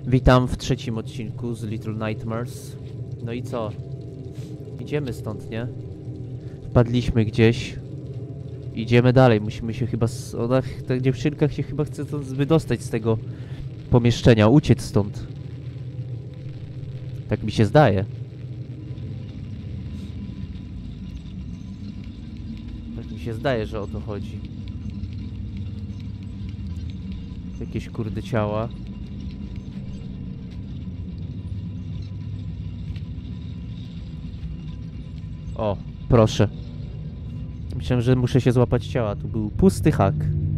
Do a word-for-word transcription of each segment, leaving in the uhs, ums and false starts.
Witam w trzecim odcinku z Little Nightmares. No i co? Idziemy stąd, nie? Wpadliśmy gdzieś. Idziemy dalej, musimy się chyba... Z... Ona, ta dziewczynka się chyba chce stąd wydostać z tego pomieszczenia, uciec stąd. Tak mi się zdaje. Tak mi się zdaje, że o to chodzi. Jakieś kurde ciała. O, proszę. Myślałem, że muszę się złapać ciała. Tu był pusty hak.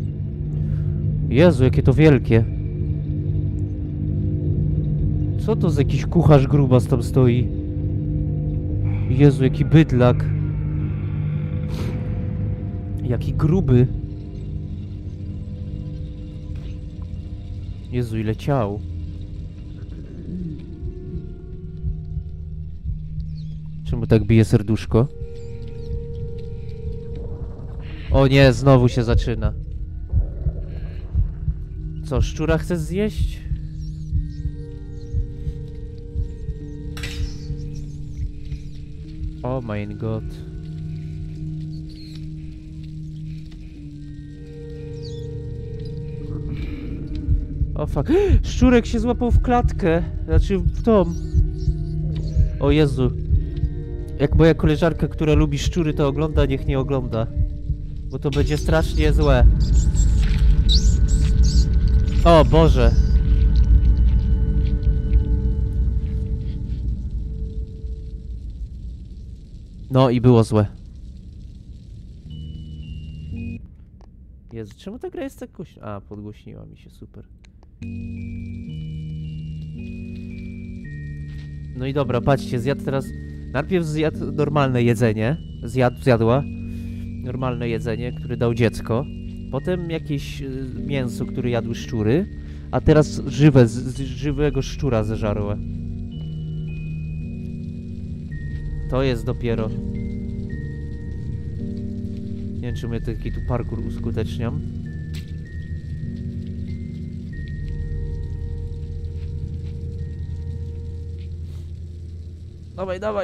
Jezu, jakie to wielkie. Co to za jakiś kucharz grubas tam stoi? Jezu, jaki bydlak. Jaki gruby. Jezu, ile ciał. Czemu tak bije serduszko? O nie, znowu się zaczyna. Co, szczura chcesz zjeść? Oh my god. O fuck. Szczurek się złapał w klatkę. Znaczy w tom. O Jezu. Jak moja koleżanka, która lubi szczury, to ogląda, niech nie ogląda. Bo to będzie strasznie złe. O Boże. No i było złe. Jezu, czemu ta gra jest tak głośna? A, podgłośniła mi się, super. No i dobra, patrzcie, zjadł teraz... Najpierw zjadł normalne jedzenie. Zjadł, zjadła. Normalne jedzenie, które dał dziecko. Potem jakieś y, mięso, które jadły szczury. A teraz żywe, z, z żywego szczura zeżarła. To jest dopiero... Nie wiem, czemu ja taki tu parkour uskuteczniam. Dawaj, dawaj!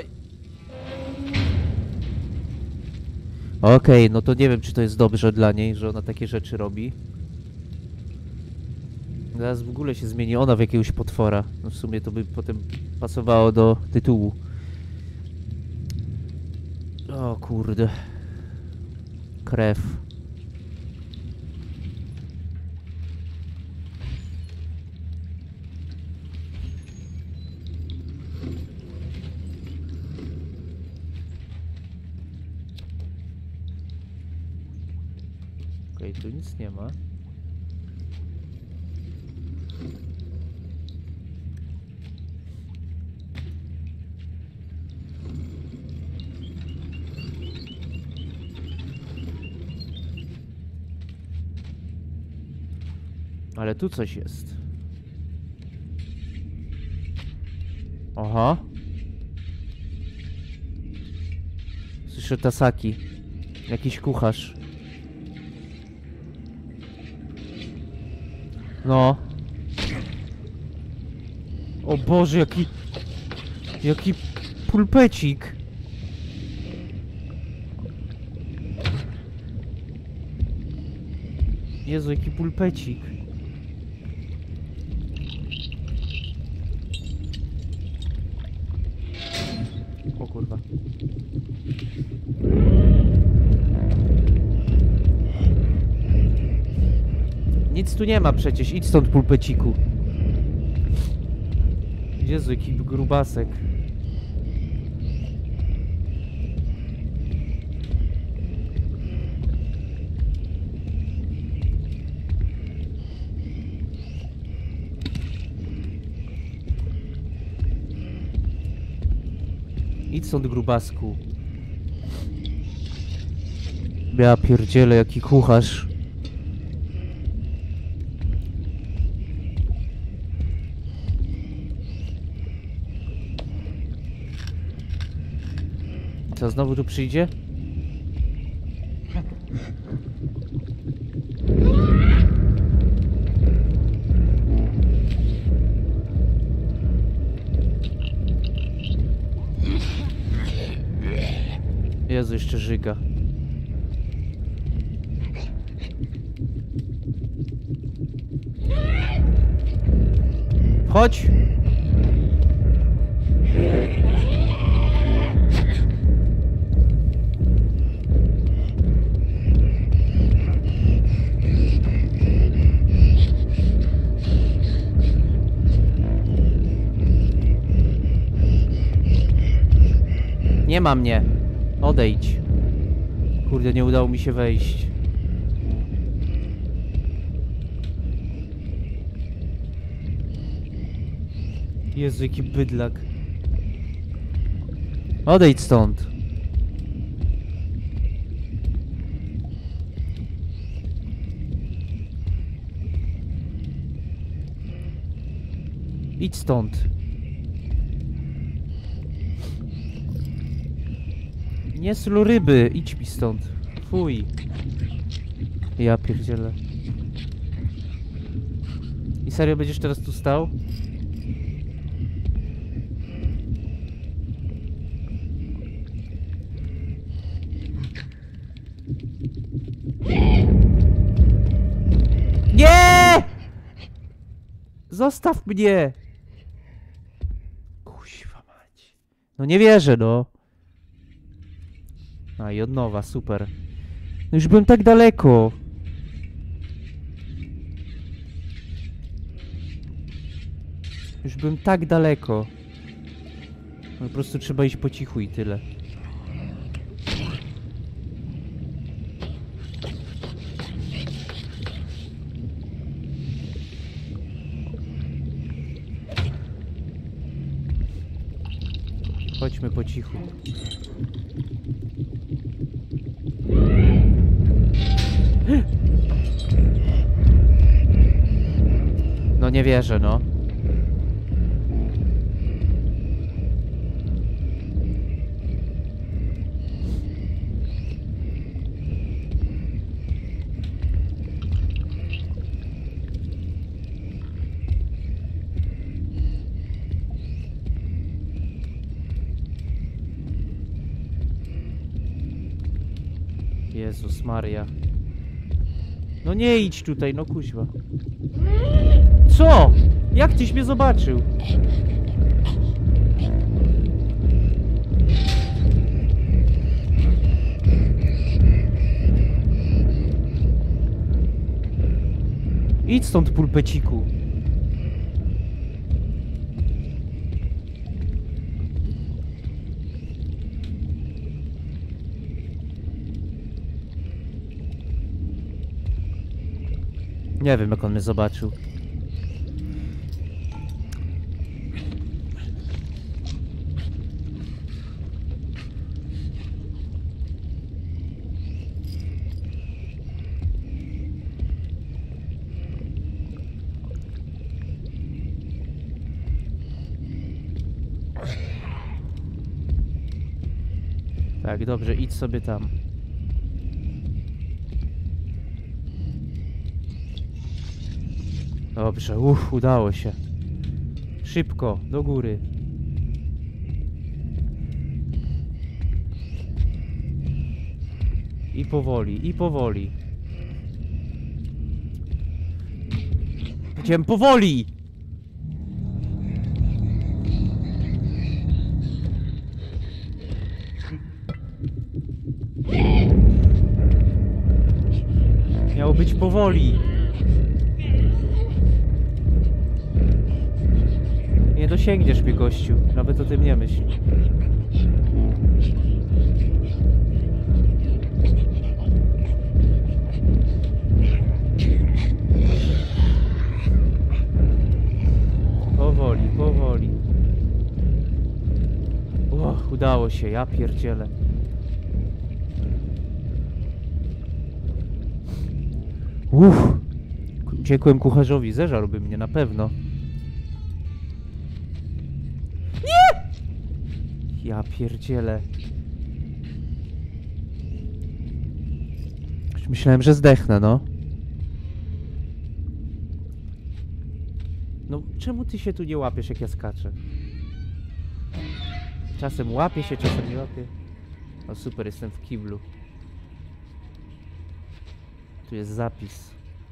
Okej, okay, no to nie wiem, czy to jest dobrze dla niej, że ona takie rzeczy robi. Zaraz w ogóle się zmieni ona w jakiegoś potwora. No w sumie to by potem pasowało do tytułu. O kurde. Krew. Okej, okay, tu nic nie ma. Ale tu coś jest. Aha. Słyszę tasaki. Jakiś kucharz. No. O Boże, jaki... Jaki pulpecik. Jezu, jaki pulpecik. O kurwa. Nic tu nie ma przecież, idź stąd pulpeciku. Jezu, jaki grubasek. Idź stąd, grubasku. Ja pierdzielę, jaki kucharz. Co, znowu tu przyjdzie? Jezu, jeszcze żyga. Chodź! Nie ma mnie. Odejdź. Kurde, nie udało mi się wejść. Jezu, jaki bydlak. Odejdź stąd. Idź stąd. Nie slu ryby, idź mi stąd. Fuj. Ja pierdzielę. I serio będziesz teraz tu stał? Nie! Zostaw mnie! Kuźwa mać. No nie wierzę, no. A i od nowa, super. No już byłem tak daleko. Już byłem tak daleko. No po prostu trzeba iść po cichu i tyle. Chodźmy po cichu. No nie wierzę, no. Jezus Maria. No nie idź tutaj, no kuźwa. Co? Jak tyś mnie zobaczył? Idź stąd, pulpeciku. Nie wiem, jak on mnie zobaczył. Tak, dobrze, idź sobie tam. Dobrze, uff, udało się. Szybko, do góry. I powoli, i powoli. Powiedziałem powoli! Miało być powoli. Nie dosięgniesz mnie, gościu. Nawet o tym nie myśl. Powoli, powoli. Uch, udało się, ja pierdzielę. Uff. Uciekłem kucharzowi, zeżarłby mnie na pewno. Nie! Ja pierdzielę. Już myślałem, że zdechnę, no. No, czemu ty się tu nie łapiesz, jak ja skaczę? Czasem łapię się, czasem nie łapię. O super, jestem w kiblu. Tu jest zapis.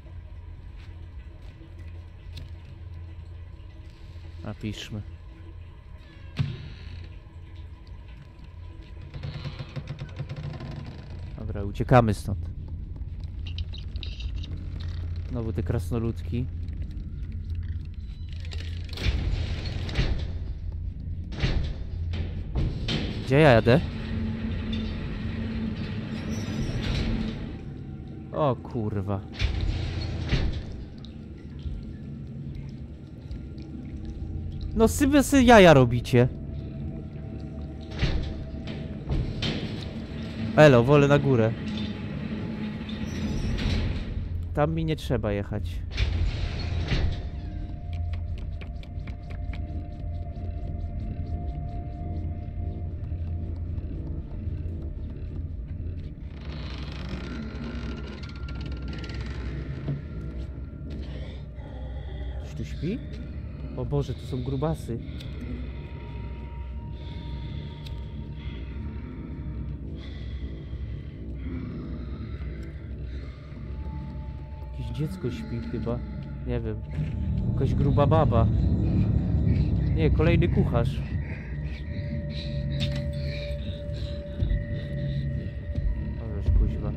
Napiszmy. Dobra, uciekamy stąd. Znowu te krasnoludki. Gdzie ja jadę? O kurwa. No sobie sy jaja robicie. Elo, wolę na górę. Tam mi nie trzeba jechać. Ktoś tu śpi? O Boże, to są grubasy. Jakieś dziecko śpi chyba. Nie wiem. Jakaś gruba baba. Nie, kolejny kucharz. Ależ kuźwa.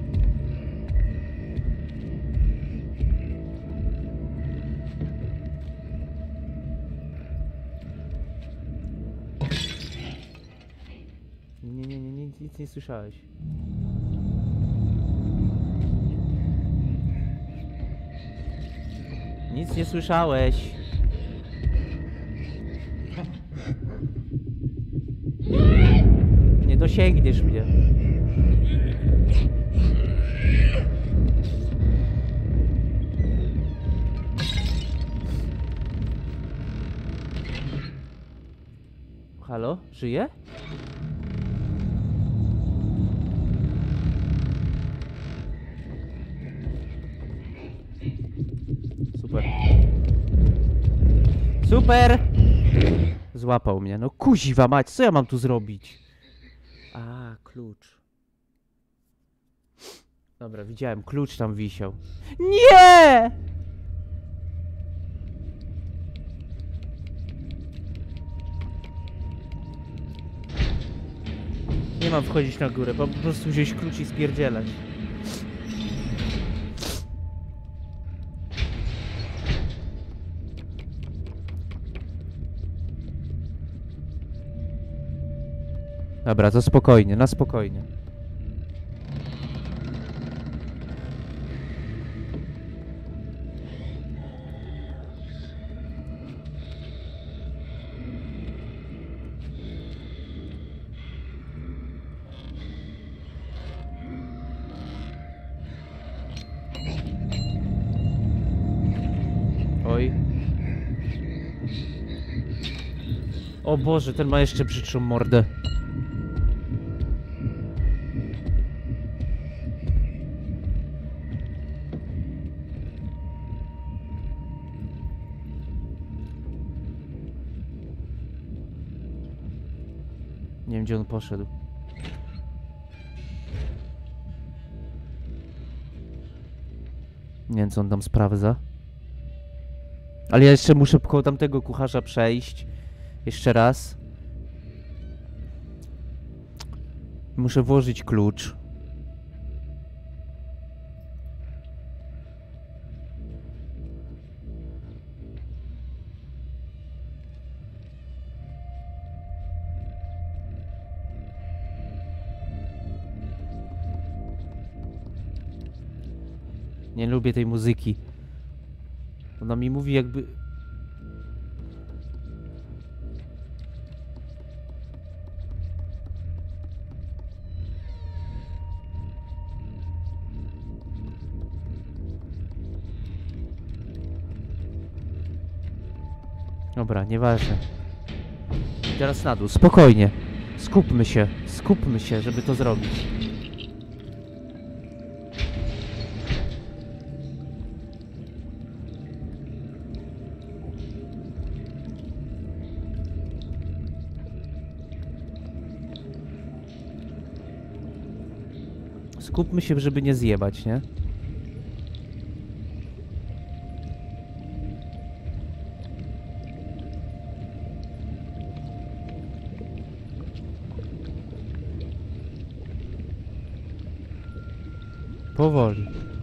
Nie, nie, nie, nie, nic nie słyszałeś. Nic nie słyszałeś. Nie dosięgniesz mnie. Halo? Żyje? Super. Super! Złapał mnie. No kuziwa mać, co ja mam tu zrobić? A, klucz. Dobra, widziałem, klucz tam wisiał. Nie! Nie mam wchodzić na górę, po prostu wziąć klucz i spierdzielać. Dobra, to spokojnie, na spokojnie. Oj. O Boże, ten ma jeszcze brzydszą mordę. Nie wiem, gdzie on poszedł. Nie wiem, co on tam sprawdza. Ale ja jeszcze muszę koło tamtego kucharza przejść. Jeszcze raz. Muszę włożyć klucz. Nie lubię tej muzyki. Ona mi mówi jakby... Dobra, nieważne. Teraz na dół, spokojnie. Skupmy się, skupmy się, żeby to zrobić. Skupmy się, żeby nie zjebać, nie? Powoli.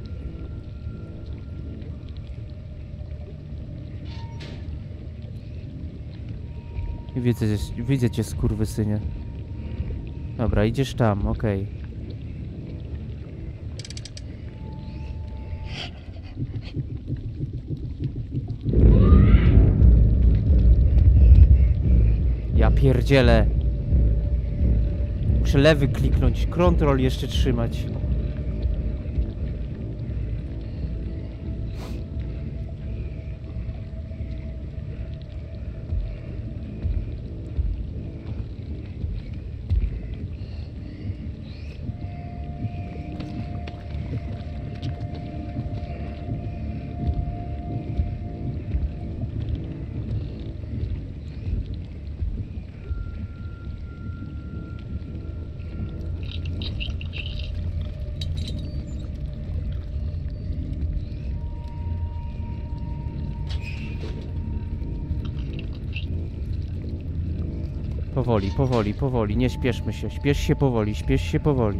Widzę, widzę cię, skurwysynie. Dobra, idziesz tam, okej. Okay. Ja pierdzielę. Muszę lewy kliknąć, kontrol jeszcze trzymać. Powoli, powoli, powoli, nie śpieszmy się, śpiesz się powoli, śpiesz się powoli.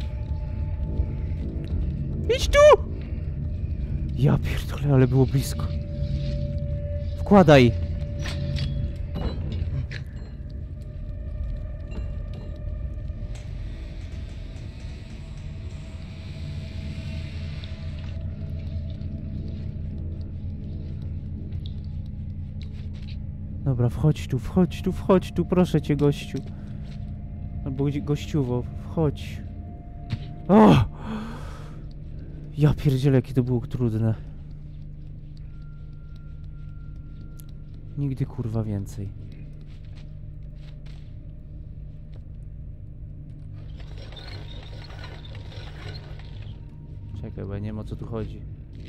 Idź tu! Ja pierdolę, ale było blisko. Wkładaj! Dobra, wchodź tu, wchodź tu, wchodź tu, proszę cię, gościu. Albo gościuwo, wchodź. O! Ja pierdzielę, jakie to było trudne. Nigdy kurwa więcej. Czekaj, bo ja nie wiem, o co tu chodzi.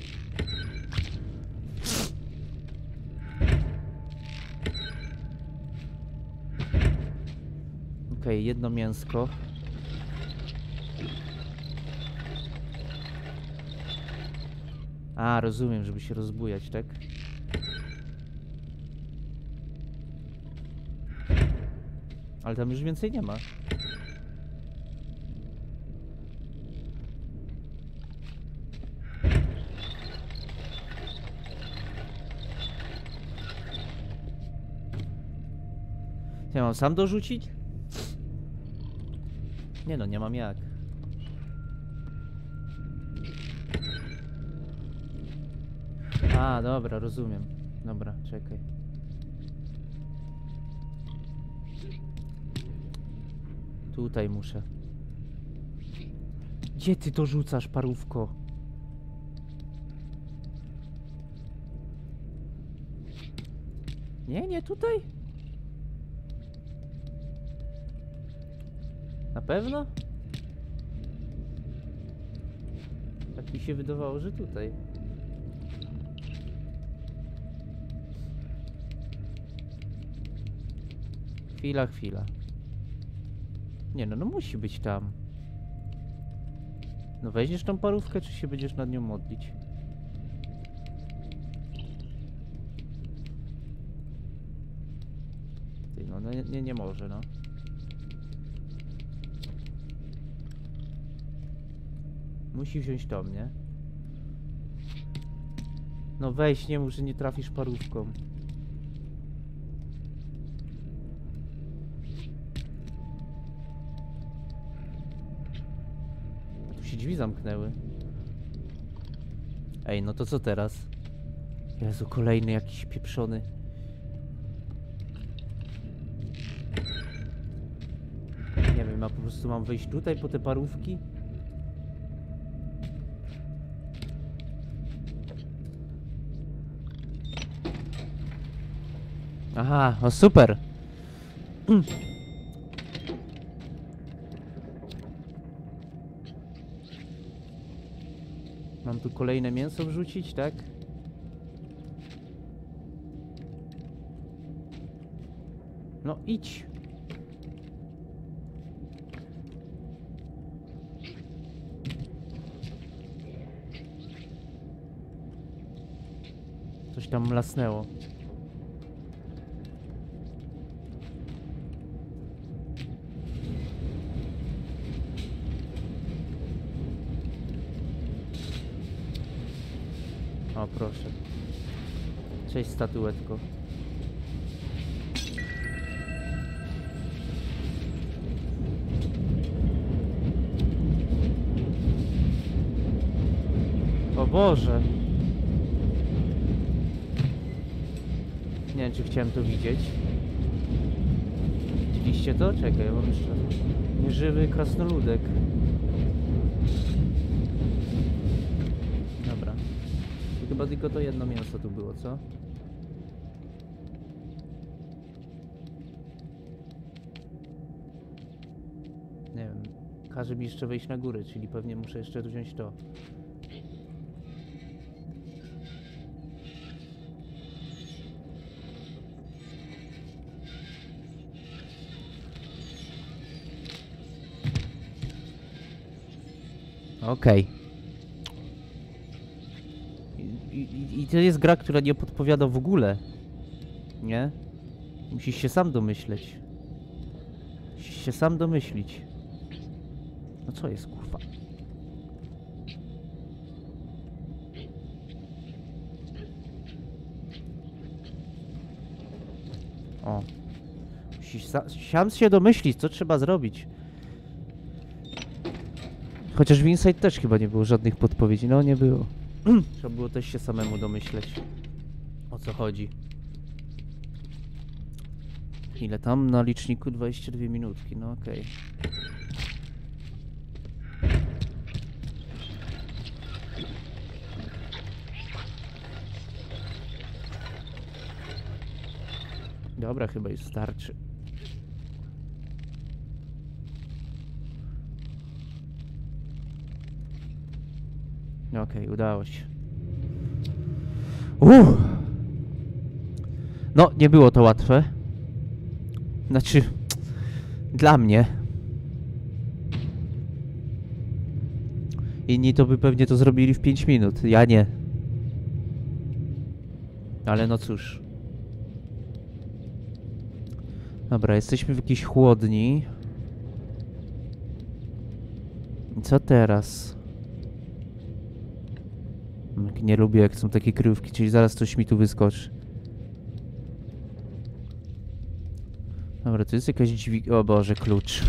Okej, okay, jedno mięsko. A, rozumiem, żeby się rozbujać, tak? Ale tam już więcej nie ma. Ja mam sam dorzucić? Nie no, nie mam jak. A, dobra, rozumiem. Dobra, czekaj. Tutaj muszę. Gdzie ty to rzucasz, parówko? Nie, nie tutaj? Na pewno? Tak mi się wydawało, że tutaj. Chwila, chwila. Nie no, no musi być tam. No weźmiesz tą parówkę, czy się będziesz nad nią modlić? Ty, no, no nie, nie może, no. Musi wziąć to, nie? No weź, nie mów, że nie trafisz parówką. Tu się drzwi zamknęły. Ej, no to co teraz? Jezu, kolejny jakiś pieprzony. Nie wiem, a po prostu mam wejść tutaj po te parówki? Aha, o super. Mm. Mam tu kolejne mięso wrzucić, tak? No idź. Coś tam mlasnęło. O, proszę. Cześć, statuetko. O Boże! Nie wiem, czy chciałem to widzieć. Widzieliście to? Czekaj, ja mam jeszcze... Nieżywy krasnoludek. Dobra. I chyba tylko to jedno mięso tu było, co? Nie wiem. Każe mi jeszcze wejść na górę, czyli pewnie muszę jeszcze wziąć to. Okej. Okay. I, i, I to jest gra, która nie podpowiada w ogóle. Nie? Musisz się sam domyśleć. Musisz się sam domyślić. No co jest, kurwa? O. Musisz sa sam się domyślić, co trzeba zrobić. Chociaż w Inside też chyba nie było żadnych podpowiedzi. No, nie było. Trzeba było też się samemu domyśleć, o co chodzi. Ile tam na liczniku? dwadzieścia dwie minutki, no okej. Dobra, chyba już starczy. Okej, okay, udało się. Uff. No, nie było to łatwe. Znaczy, dla mnie. Inni to by pewnie to zrobili w pięć minut, ja nie. Ale no cóż. Dobra, jesteśmy w jakiejś chłodni. I co teraz? Nie lubię, jak są takie kryjówki, czyli zaraz coś mi tu wyskoczy. Dobra, to jest jakaś dźwig... O Boże, klucz.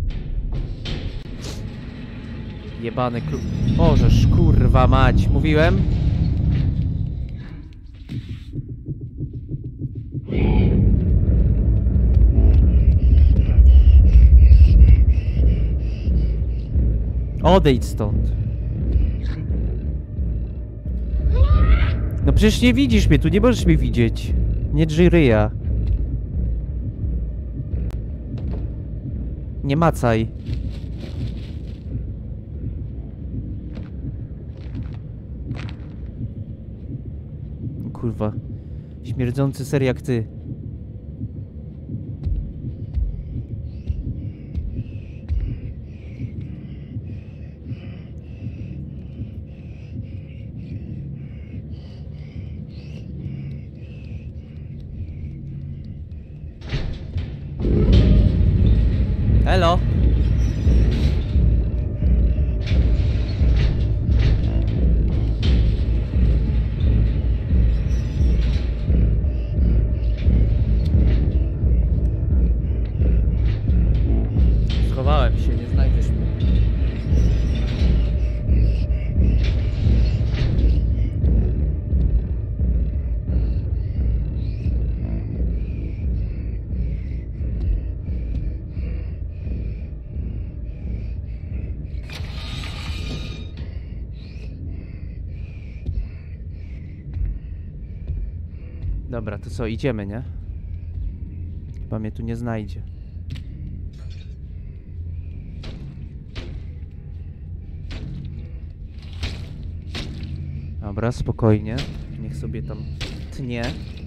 Jebany klucz. Bożeż, kurwa mać, mówiłem? Odejdź stąd. No przecież nie widzisz mnie, tu nie możesz mnie widzieć. Nie drzyj ryja. Nie macaj. Kurwa. Śmierdzący ser jak ty. Elo. Schowałem się, nie znajdziesz mnie. Dobra, to co, idziemy, nie? Chyba mnie tu nie znajdzie. Dobra, spokojnie. Niech sobie tam tnie.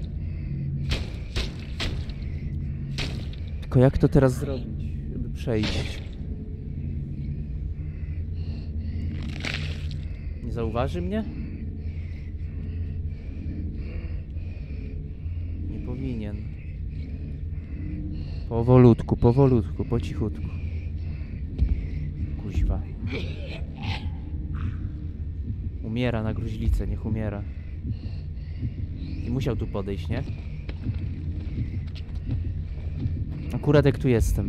Tylko jak to teraz zrobić, żeby przejść? Nie zauważy mnie? powinien. Powolutku, powolutku, po cichutku. Kuźwa. Umiera na gruźlicę, niech umiera. I musiał tu podejść, nie? Akurat jak tu jestem.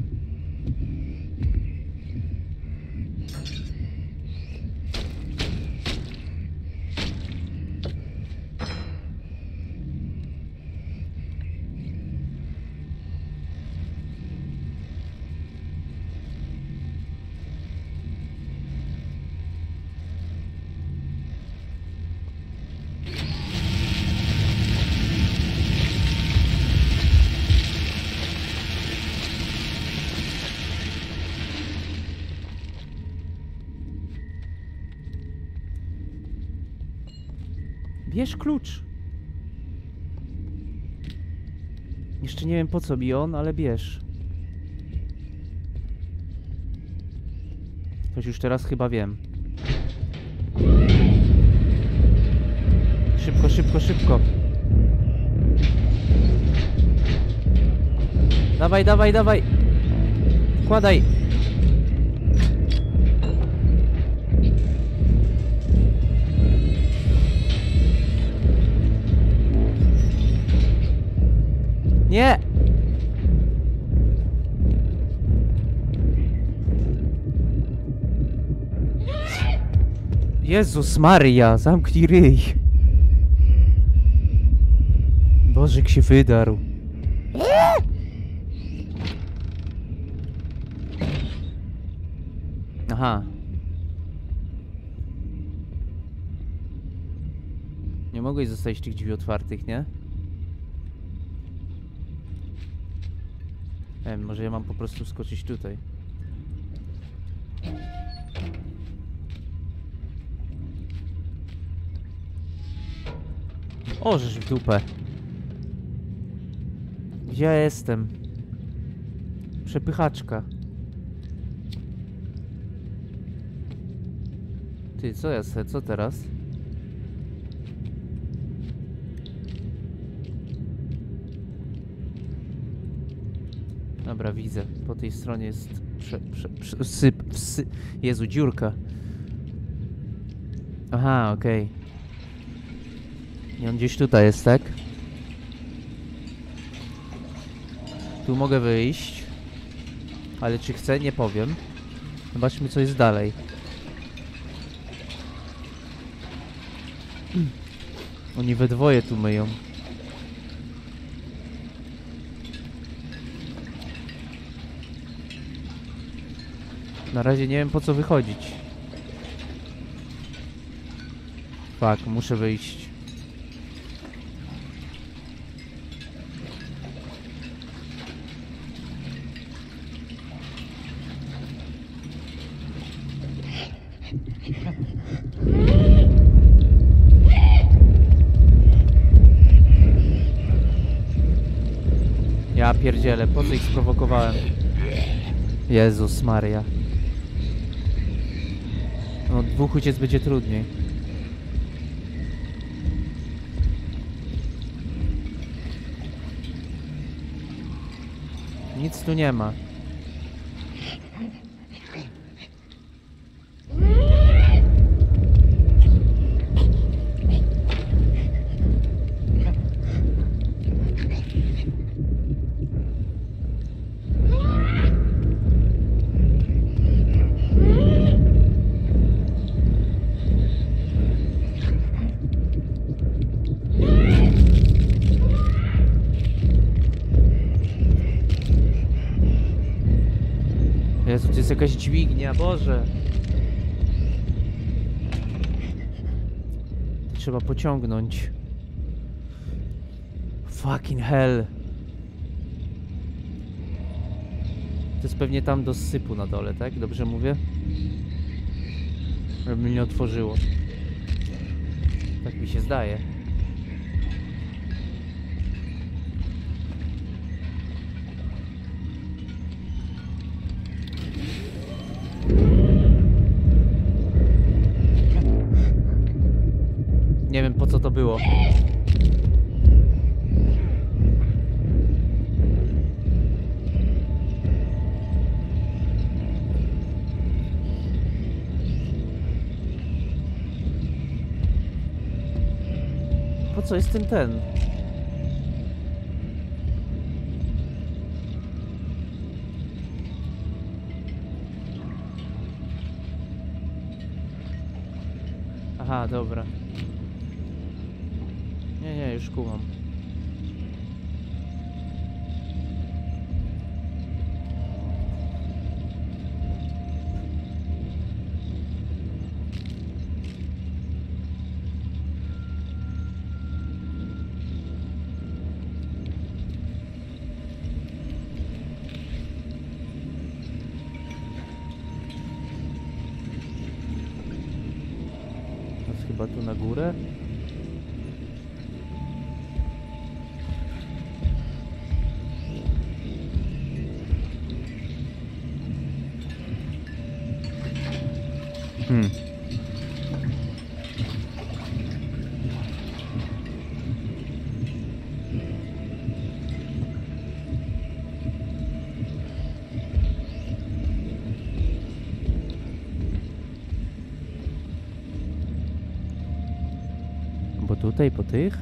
Bierz klucz. Jeszcze nie wiem po co mi on, ale bierz. Choć już teraz chyba wiem. Szybko, szybko, szybko. Dawaj, dawaj, dawaj. Wkładaj. Nie! Jezus Maria, zamknij ryj. Bożyk się wydarł. Aha. Nie mogłeś zostawić tych drzwi otwartych, nie? Nie wiem, może ja mam po prostu skoczyć tutaj. O, żeż w dupę. Gdzie ja jestem? Przepychaczka. Ty, co ja se, co teraz? Dobra, widzę. Po tej stronie jest prze, prze, prze, syp, psy. Jezu, dziurka. Aha, okej. Okay. I on gdzieś tutaj jest, tak? Tu mogę wyjść. Ale czy chcę? Nie powiem. Zobaczmy, co jest dalej. Oni we dwoje tu myją. Na razie nie wiem, po co wychodzić. Fuck, muszę wyjść. Ja pierdzielę, po co ich sprowokowałem? Jezus Maria. No, dwóch uciec będzie trudniej. Nic tu nie ma. Jezu, to jest jakaś dźwignia, Boże. To trzeba pociągnąć. Fucking hell. To jest pewnie tam do sypu na dole, tak? Dobrze mówię? Żeby mi nie otworzyło. Tak mi się zdaje. Nie wiem, po co to było. co jest ten ten? Aha, dobra. Nie, nie, już kumam. Chyba tu na górę? Hmm. Bo tutaj po tych?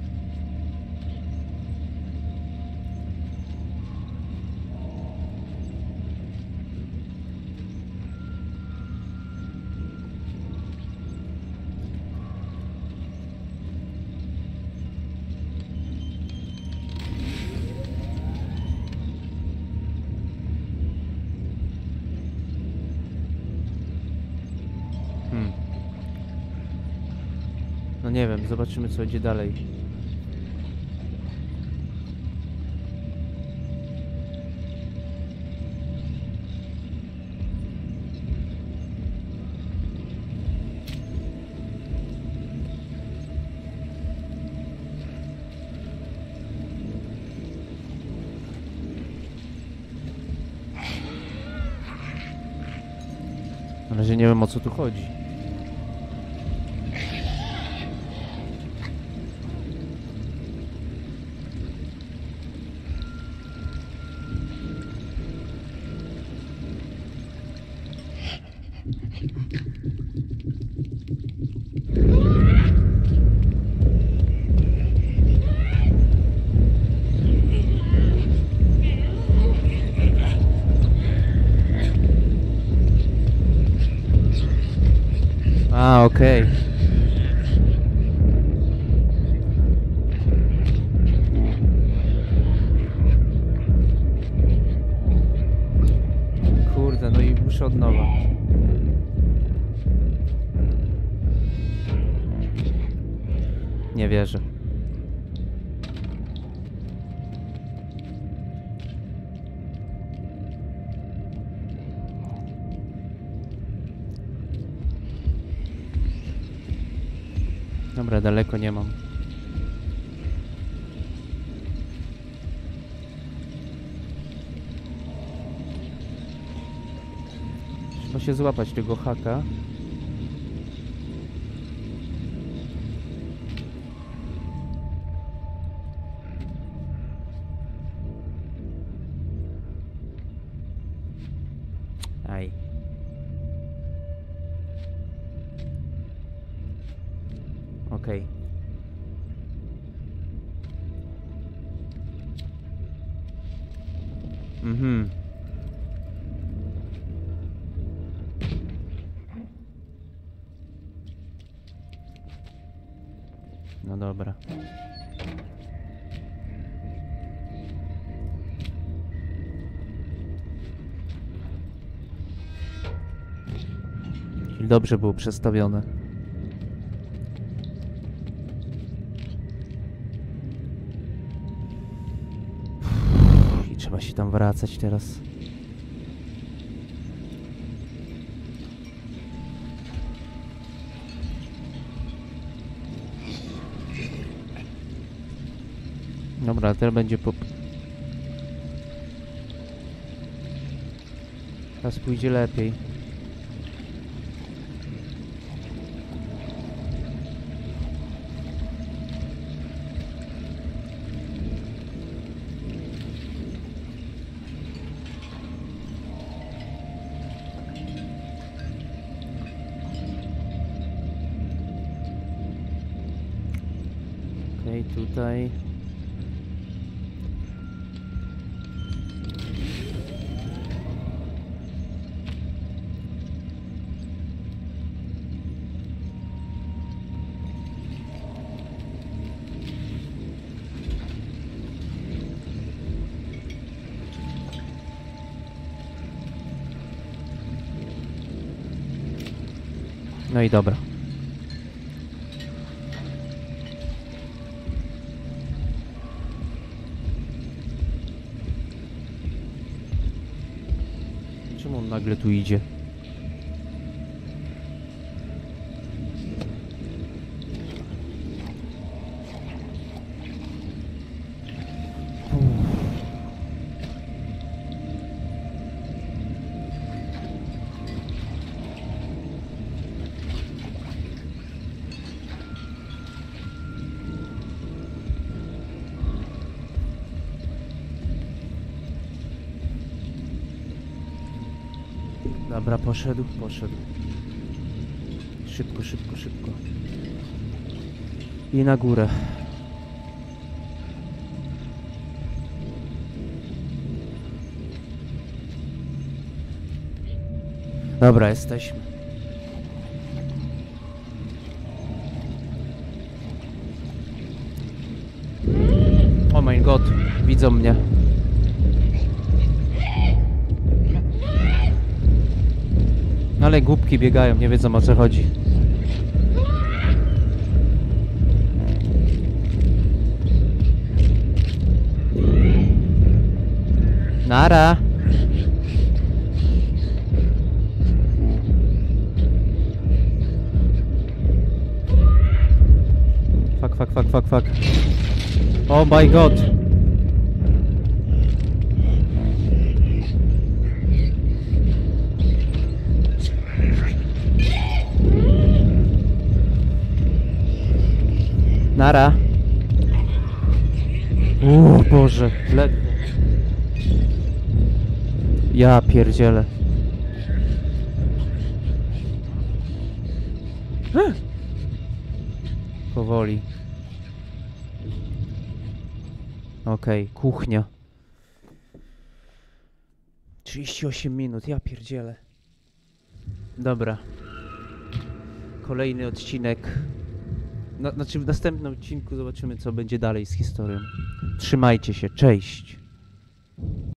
Hmm. No nie wiem, zobaczymy co będzie dalej. Na razie nie wiem o co tu chodzi. A, okej. Okay. Kurde, no i muszę od nowa. Nie wierzę. Dobra, daleko nie mam. Trzeba się złapać tego haka. Aj. Okej. Mhm. No dobra. Dobrze było przestawione. I trzeba się tam wracać teraz. Dobra, teraz będzie po... Teraz pójdzie lepiej. Tutaj, tutaj. No i dobra. Czemu on nagle tu idzie? Dobra, poszedł, poszedł. Szybko, szybko, szybko. I na górę. Dobra, jesteśmy. Oh my god, widzą mnie. No ale głupki biegają, nie wiedzą o co chodzi. Nara! Fuck, fuck, fuck, fuck, fuck. Oh my god! Nara. O Boże, ledwo. Ja pierdzielę. Ech. Powoli. Okej, okay, kuchnia. trzydzieści osiem minut, ja pierdzielę. Dobra. Kolejny odcinek. No, znaczy w następnym odcinku zobaczymy co będzie dalej z historią. Trzymajcie się, cześć!